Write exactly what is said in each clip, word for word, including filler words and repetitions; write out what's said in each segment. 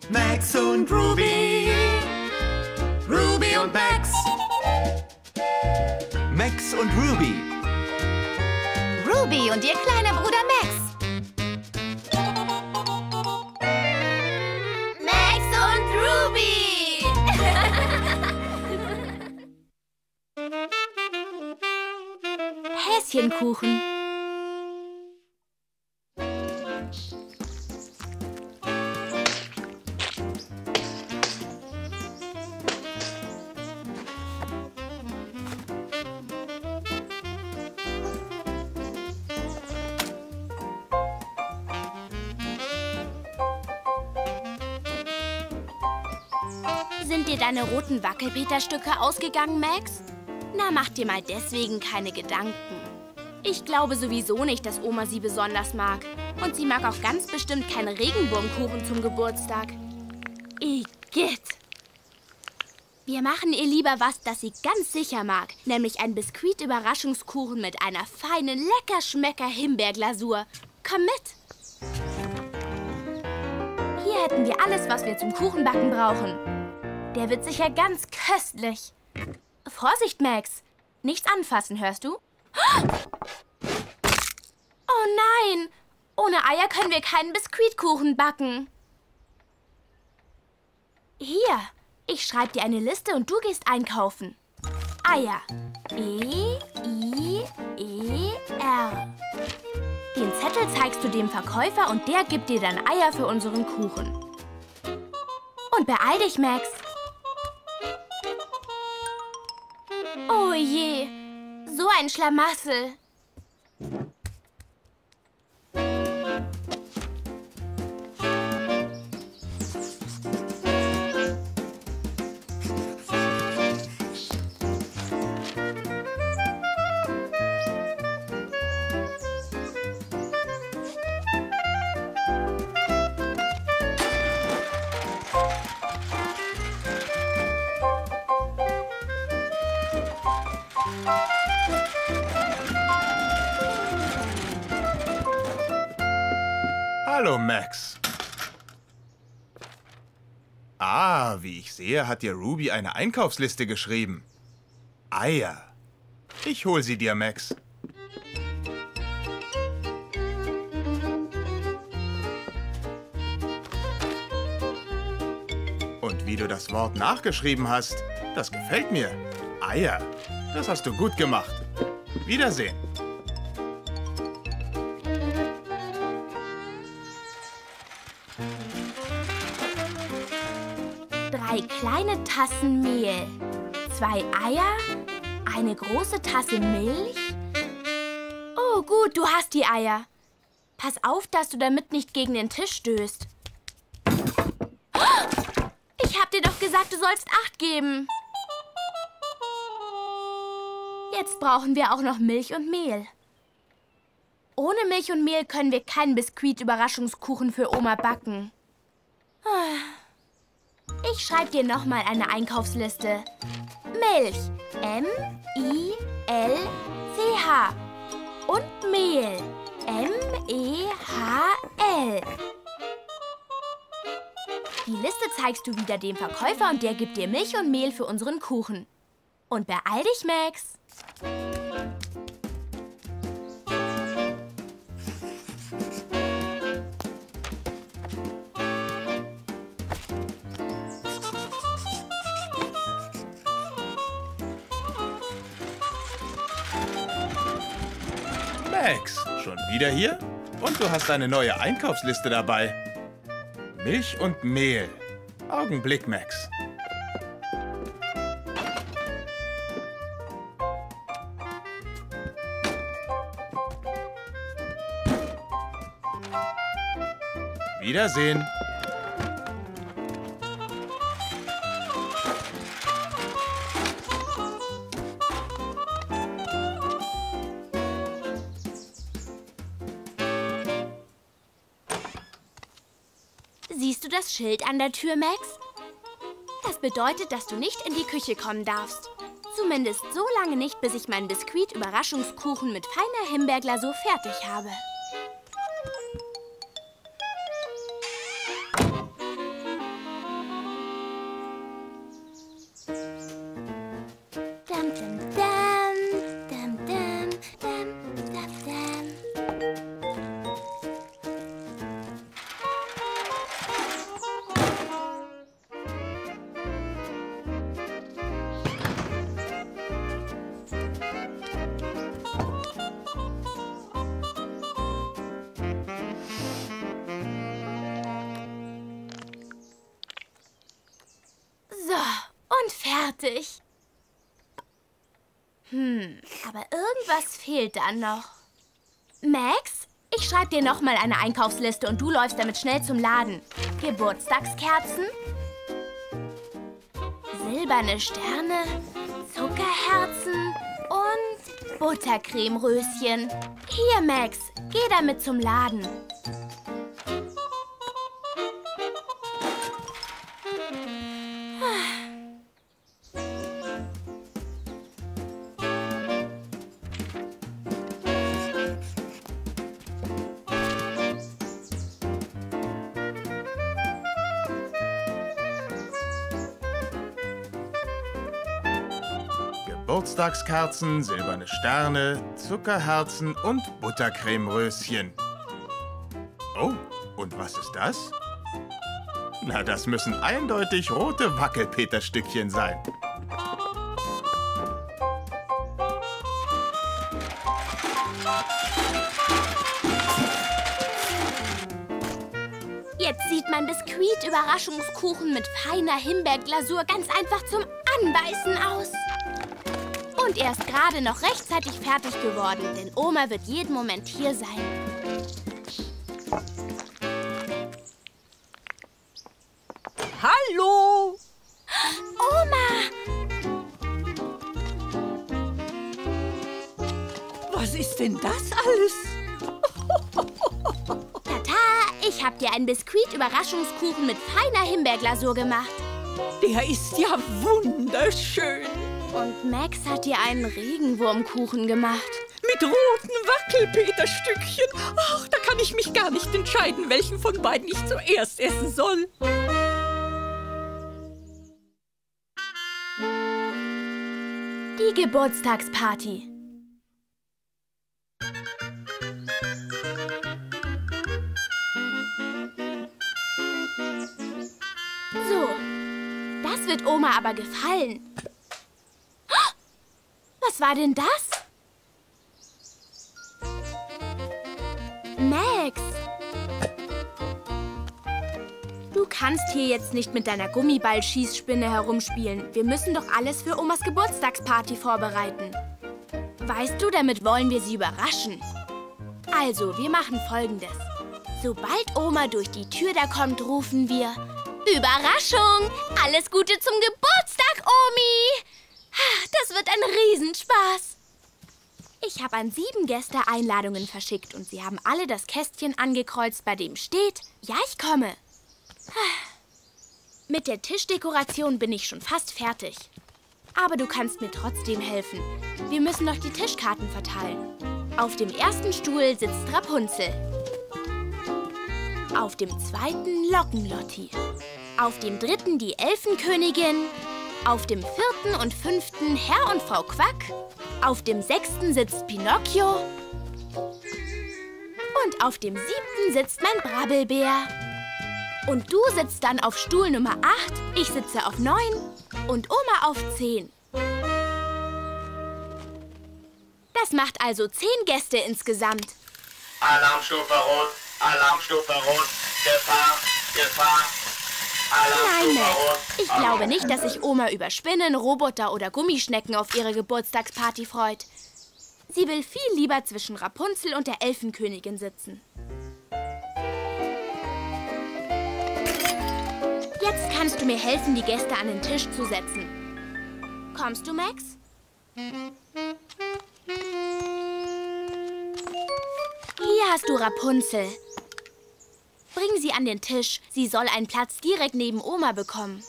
Max und Ruby. Ruby und Max. Max und Ruby. Ruby und ihr kleiner Bruder Max. Max und Ruby. Häschenkuchen. Sind dir deine roten Wackelpeterstücke ausgegangen, Max? Na, mach dir mal deswegen keine Gedanken. Ich glaube sowieso nicht, dass Oma sie besonders mag. Und sie mag auch ganz bestimmt keinen Regenbogenkuchen zum Geburtstag. Igitt! Wir machen ihr lieber was, das sie ganz sicher mag. Nämlich ein Biskuit-Überraschungskuchen mit einer feinen, lecker-schmecker-Himbeerglasur. Komm mit! Hier hätten wir alles, was wir zum Kuchenbacken brauchen. Der wird sicher ganz köstlich. Vorsicht, Max. Nichts anfassen, hörst du? Oh nein! Ohne Eier können wir keinen Biskuitkuchen backen. Hier, ich schreibe dir eine Liste und du gehst einkaufen. Eier. E, I, E, R. Den Zettel zeigst du dem Verkäufer und der gibt dir dann Eier für unseren Kuchen. Und beeil dich, Max. Oh je, so ein Schlamassel. Hallo, Max. Ah, wie ich sehe, hat dir Ruby eine Einkaufsliste geschrieben. Eier. Ich hol sie dir, Max. Und wie du das Wort nachgeschrieben hast, das gefällt mir. Eier. Das hast du gut gemacht. Wiedersehen. Drei kleine Tassen Mehl, zwei Eier, eine große Tasse Milch. Oh gut, du hast die Eier. Pass auf, dass du damit nicht gegen den Tisch stößt. Ich hab dir doch gesagt, du sollst Acht geben. Jetzt brauchen wir auch noch Milch und Mehl. Ohne Milch und Mehl können wir keinen Biskuit-Überraschungskuchen für Oma backen. Ich schreibe dir nochmal eine Einkaufsliste. Milch. M I L C H. Und Mehl. M E H L. Die Liste zeigst du wieder dem Verkäufer und der gibt dir Milch und Mehl für unseren Kuchen. Und beeil dich, Max. Max, schon wieder hier? Und du hast eine neue Einkaufsliste dabei. Milch und Mehl. Augenblick, Max. Wiedersehen. Siehst du das Schild an der Tür, Max? Das bedeutet, dass du nicht in die Küche kommen darfst. Zumindest so lange nicht, bis ich meinen Biskuit-Überraschungskuchen mit feiner Himbeerglasur fertig habe. fertig. Hm, aber irgendwas fehlt dann noch. Max, ich schreibe dir noch mal eine Einkaufsliste und du läufst damit schnell zum Laden. Geburtstagskerzen, silberne Sterne, Zuckerherzen und Buttercremeröschen. Hier, Max, geh damit zum Laden. Geburtstagskerzen, silberne Sterne, Zuckerherzen und Buttercremeröschen. Oh, und was ist das? Na, das müssen eindeutig rote Wackelpeterstückchen sein. Jetzt sieht mein Biskuit-Überraschungskuchen mit feiner Himbeerglasur ganz einfach zum Anbeißen aus. Und er ist gerade noch rechtzeitig fertig geworden, denn Oma wird jeden Moment hier sein. Hallo! Oma! Was ist denn das alles? Tata, ich hab dir einen Biskuit-Überraschungskuchen mit feiner Himbeerglasur gemacht. Der ist ja wunderschön. Und Max hat dir einen Regenwurmkuchen gemacht. Mit roten Wackelpeterstückchen. Ach, da kann ich mich gar nicht entscheiden, welchen von beiden ich zuerst essen soll. Die Geburtstagsparty. So, das wird Oma aber gefallen. Was war denn das? Max! Du kannst hier jetzt nicht mit deiner Gummiball-Schießspinne herumspielen. Wir müssen doch alles für Omas Geburtstagsparty vorbereiten. Weißt du, damit wollen wir sie überraschen. Also, wir machen Folgendes. Sobald Oma durch die Tür da kommt, rufen wir: Überraschung! Alles Gute zum Geburtstag, Omi! Das wird ein Riesenspaß. Ich habe an sieben Gäste Einladungen verschickt und sie haben alle das Kästchen angekreuzt, bei dem steht: Ja, ich komme. Mit der Tischdekoration bin ich schon fast fertig. Aber du kannst mir trotzdem helfen. Wir müssen noch die Tischkarten verteilen. Auf dem ersten Stuhl sitzt Rapunzel. Auf dem zweiten Lockenlotti. Auf dem dritten die Elfenkönigin. Auf dem vierten und fünften Herr und Frau Quack. Auf dem sechsten sitzt Pinocchio. Und auf dem siebten sitzt mein Brabbelbär. Und du sitzt dann auf Stuhl Nummer acht, ich sitze auf neun und Oma auf zehn. Das macht also zehn Gäste insgesamt. Alarmstufe Rot, Alarmstufe Rot, Gefahr, Gefahr. Nein, Max, ich glaube nicht, dass sich Oma über Spinnen, Roboter oder Gummischnecken auf ihre Geburtstagsparty freut. Sie will viel lieber zwischen Rapunzel und der Elfenkönigin sitzen. Jetzt kannst du mir helfen, die Gäste an den Tisch zu setzen. Kommst du, Max? Hier hast du Rapunzel. Bring sie an den Tisch. Sie soll einen Platz direkt neben Oma bekommen.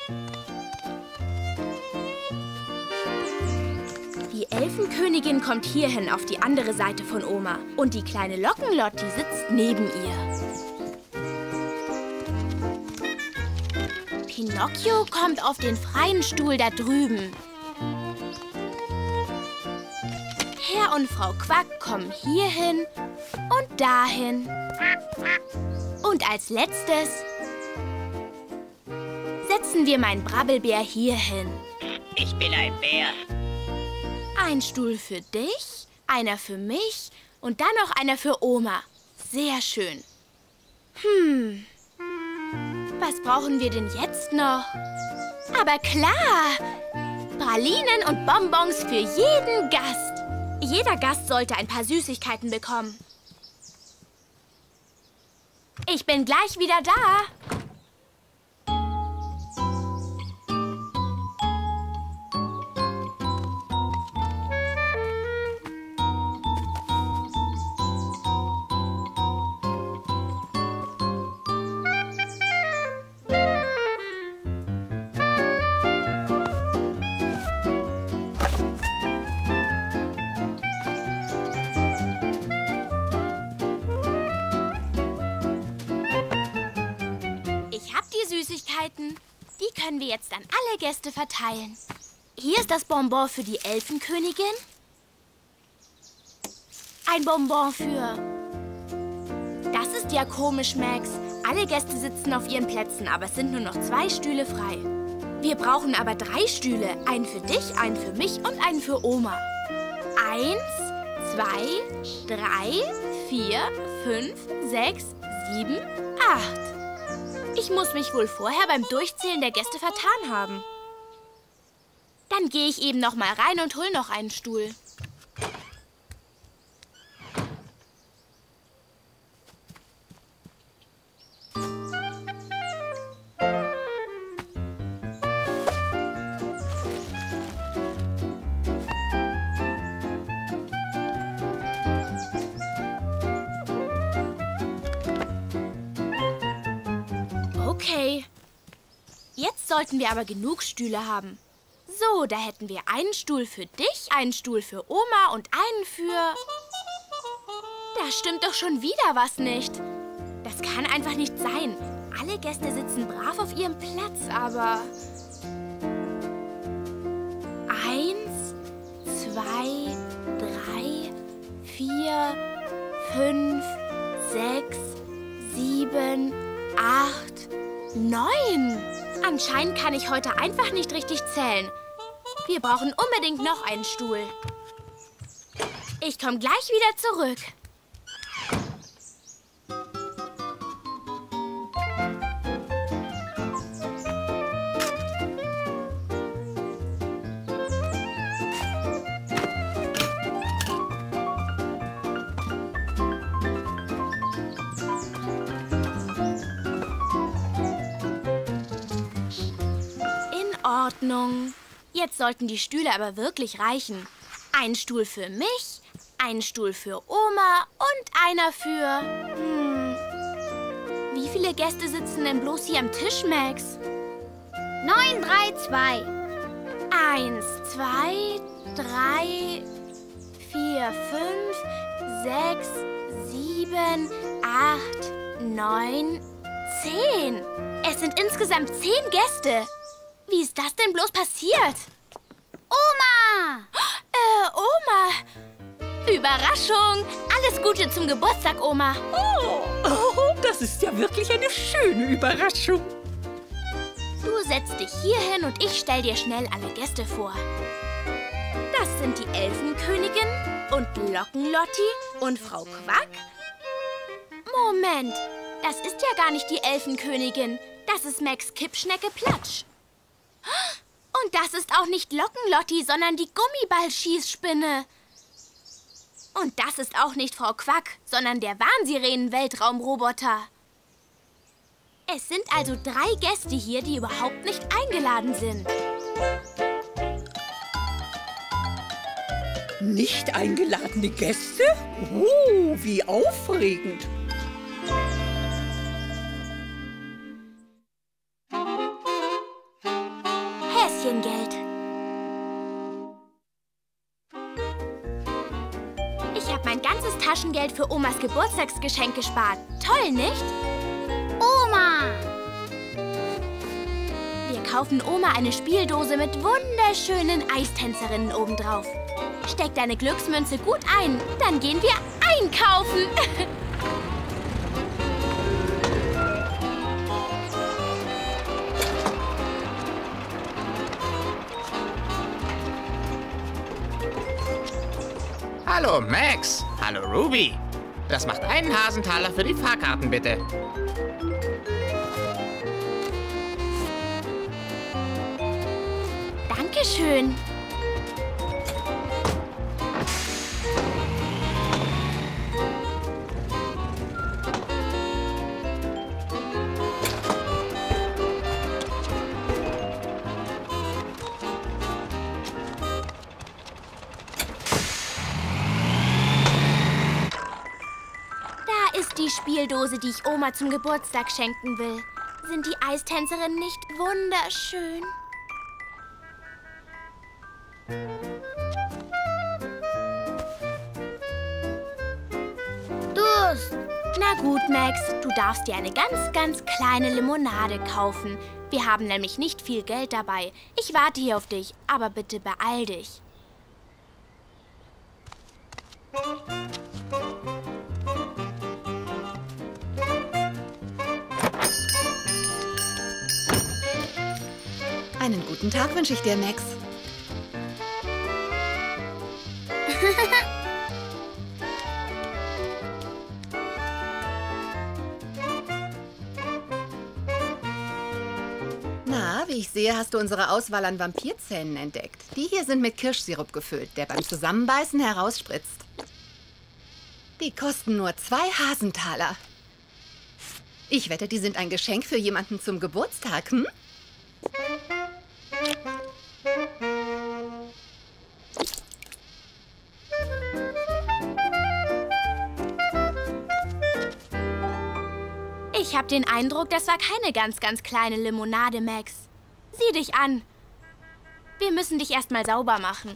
Die Elfenkönigin kommt hierhin auf die andere Seite von Oma. Und die kleine Lockenlotti sitzt neben ihr. Pinocchio kommt auf den freien Stuhl da drüben. Herr und Frau Quack kommen hierhin und dahin. Und als letztes setzen wir meinen Brabbelbär hierhin. Ich bin ein Bär. Ein Stuhl für dich, einer für mich und dann noch einer für Oma. Sehr schön. Hm, was brauchen wir denn jetzt noch? Aber klar, Pralinen und Bonbons für jeden Gast. Jeder Gast sollte ein paar Süßigkeiten bekommen. Ich bin gleich wieder da. Die können wir jetzt an alle Gäste verteilen. Hier ist das Bonbon für die Elfenkönigin. Ein Bonbon für... Das ist ja komisch, Max. Alle Gäste sitzen auf ihren Plätzen, aber es sind nur noch zwei Stühle frei. Wir brauchen aber drei Stühle. Einen für dich, einen für mich und einen für Oma. Eins, zwei, drei, vier, fünf, sechs, sieben, acht. Ich muss mich wohl vorher beim Durchzählen der Gäste vertan haben. Dann gehe ich eben noch mal rein und hol noch einen Stuhl. Okay. Jetzt sollten wir aber genug Stühle haben. So, da hätten wir einen Stuhl für dich, einen Stuhl für Oma und einen für... Da stimmt doch schon wieder was nicht. Das kann einfach nicht sein. Alle Gäste sitzen brav auf ihrem Platz, aber... Eins, zwei, drei, vier, fünf, sechs, sieben, acht, neun. Anscheinend kann ich heute einfach nicht richtig zählen. Wir brauchen unbedingt noch einen Stuhl. Ich komme gleich wieder zurück. Ordnung. Jetzt sollten die Stühle aber wirklich reichen. Ein Stuhl für mich, ein Stuhl für Oma und einer für... Hm. Wie viele Gäste sitzen denn bloß hier am Tisch, Max? Neun, drei, zwei. Eins, zwei, drei, vier, fünf, sechs, sieben, acht, neun, zehn. Es sind insgesamt zehn Gäste. Wie ist das denn bloß passiert? Oma! Äh, Oma! Überraschung! Alles Gute zum Geburtstag, Oma. Oh, oh, das ist ja wirklich eine schöne Überraschung. Du setzt dich hier hin und ich stell dir schnell alle Gäste vor. Das sind die Elfenkönigin und Lockenlotti und Frau Quack. Moment, das ist ja gar nicht die Elfenkönigin. Das ist Max Kippschnecke Platsch. Und das ist auch nicht Lockenlotti, sondern die Gummiballschießspinne. Und das ist auch nicht Frau Quack, sondern der Warnsirenen-Weltraumroboter. Es sind also drei Gäste hier, die überhaupt nicht eingeladen sind. Nicht eingeladene Gäste? Oh, wie aufregend. Häschengeld. Ich habe mein ganzes Taschengeld für Omas Geburtstagsgeschenk gespart. Toll, nicht? Oma! Wir kaufen Oma eine Spieldose mit wunderschönen Eistänzerinnen obendrauf. Steck deine Glücksmünze gut ein, dann gehen wir einkaufen. Hallo Max, hallo Ruby. Das macht einen Hasentaler für die Fahrkarten, bitte. schön. Da ist die Spieldose, die ich Oma zum Geburtstag schenken will. Sind die Eistänzerinnen nicht wunderschön? Durst. Na gut, Max, du darfst dir eine ganz, ganz kleine Limonade kaufen. Wir haben nämlich nicht viel Geld dabei. Ich warte hier auf dich, aber bitte beeil dich. Einen guten Tag wünsche ich dir, Max. Na, wie ich sehe, hast du unsere Auswahl an Vampirzähnen entdeckt. Die hier sind mit Kirschsirup gefüllt, der beim Zusammenbeißen herausspritzt. Die kosten nur zwei Hasentaler. Ich wette, die sind ein Geschenk für jemanden zum Geburtstag, hm? Ich habe den Eindruck, das war keine ganz, ganz kleine Limonade, Max. Sieh dich an. Wir müssen dich erst mal sauber machen.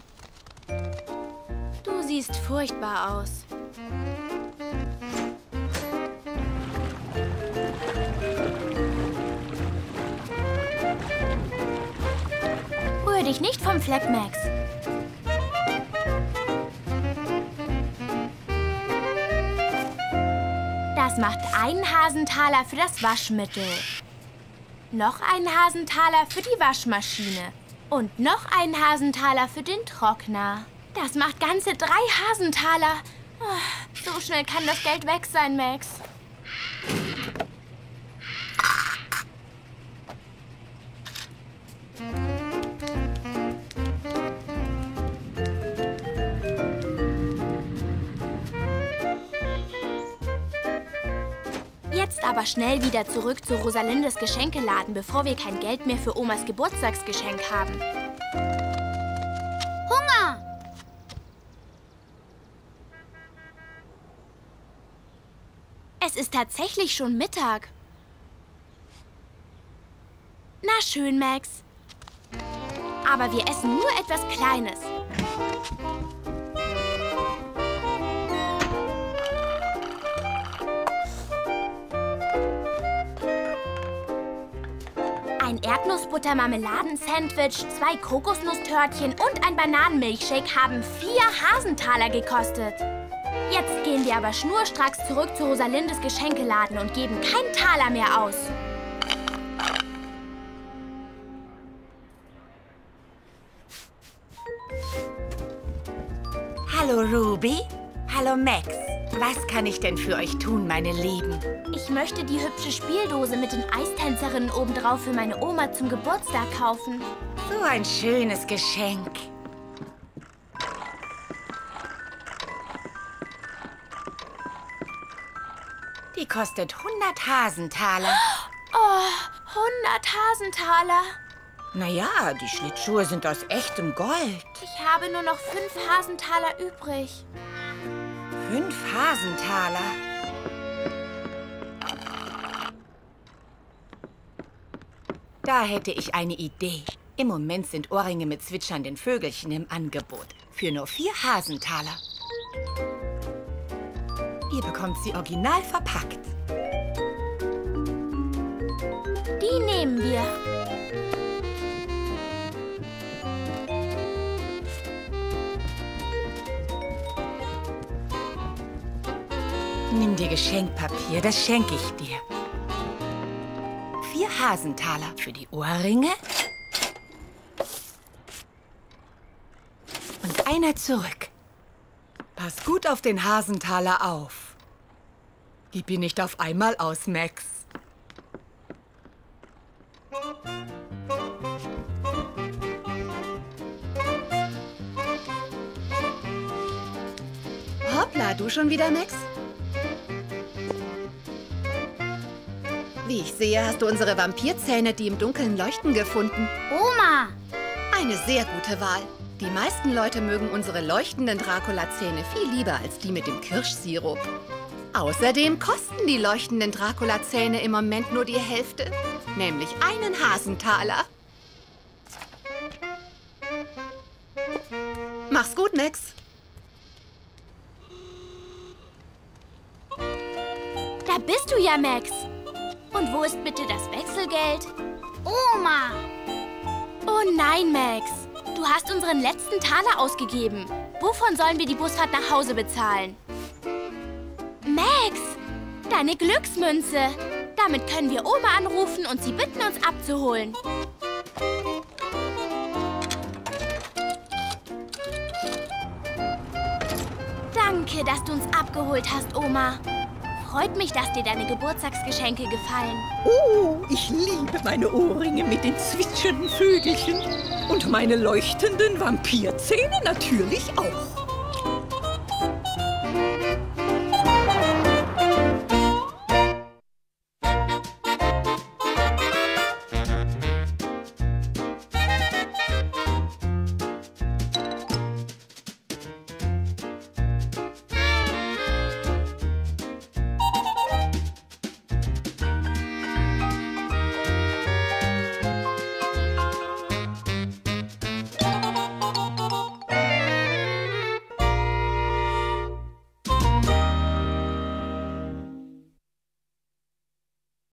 Du siehst furchtbar aus. Rühr dich nicht vom Fleck, Max. Das macht einen Hasentaler für das Waschmittel. Noch einen Hasentaler für die Waschmaschine. Und noch einen Hasentaler für den Trockner. Das macht ganze drei Hasentaler. Oh, so schnell kann das Geld weg sein, Max. Jetzt aber schnell wieder zurück zu Rosalindes Geschenkeladen, bevor wir kein Geld mehr für Omas Geburtstagsgeschenk haben. Hunger. Es ist tatsächlich schon Mittag. Na schön, Max. Aber wir essen nur etwas Kleines. Ein Erdnussbutter-Marmeladen-Sandwich, zwei Kokosnusstörtchen und ein Bananenmilchshake haben vier Hasentaler gekostet. Jetzt gehen wir aber schnurstracks zurück zu Rosalindes Geschenkeladen und geben keinen Taler mehr aus. Hallo Ruby. Hallo Max. Was kann ich denn für euch tun, meine Lieben? Ich möchte die hübsche Spieldose mit den Eistänzerinnen obendrauf für meine Oma zum Geburtstag kaufen. So ein schönes Geschenk. Die kostet hundert Hasentaler. Oh, hundert Hasentaler. Naja, die Schlittschuhe sind aus echtem Gold. Ich habe nur noch fünf Hasentaler übrig. Fünf Hasentaler. Da hätte ich eine Idee. Im Moment sind Ohrringe mit zwitschernden Vögelchen im Angebot. Für nur vier Hasentaler. Ihr bekommt sie original verpackt. Die nehmen wir. Nimm dir Geschenkpapier, das schenke ich dir. Vier Hasentaler für die Ohrringe. Und einer zurück. Pass gut auf den Hasentaler auf. Gib ihn nicht auf einmal aus, Max. Hoppla, du schon wieder, Max? Wie ich sehe, hast du unsere Vampirzähne, die im Dunkeln leuchten, gefunden. Oma! Eine sehr gute Wahl. Die meisten Leute mögen unsere leuchtenden Dracula-Zähne viel lieber als die mit dem Kirschsirup. Außerdem kosten die leuchtenden Dracula-Zähne im Moment nur die Hälfte, nämlich einen Hasentaler. Mach's gut, Max. Da bist du ja, Max. Und wo ist bitte das Wechselgeld? Oma! Oh nein, Max. Du hast unseren letzten Taler ausgegeben. Wovon sollen wir die Busfahrt nach Hause bezahlen? Max, deine Glücksmünze. Damit können wir Oma anrufen und sie bitten, uns abzuholen. Danke, dass du uns abgeholt hast, Oma. Freut mich, dass dir deine Geburtstagsgeschenke gefallen. Oh, ich liebe meine Ohrringe mit den zwitschernden Vögelchen. Und meine leuchtenden Vampirzähne natürlich auch.